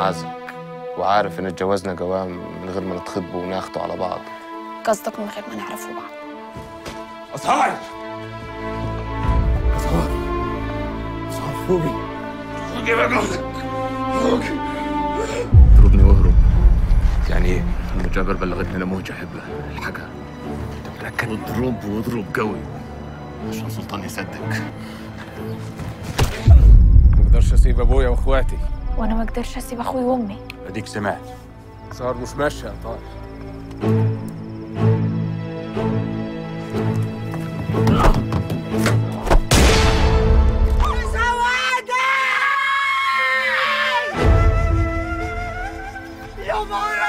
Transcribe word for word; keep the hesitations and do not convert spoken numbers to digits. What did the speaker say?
عازك وعارف إن اتجوزنا قوام من غير ما نتخطبوا وناخدوا على بعض. قصدك من غير ما نعرفوا بعض؟ أسعار أسعار أسعار فوقي فوقي بقولك فوقي. اضربني واهرب يعني إيه؟ المجابر بلغتني أنا موجة أحبها الحقها. أنت متأكد؟ اضرب واضرب قوي عشان سلطان يصدق. ما اقدرش اسيب ابويا واخواتي. وانا ما اقدرش اسيب اخوي وامي. اديك سمعت. صار مش ماشي يا طارق. يا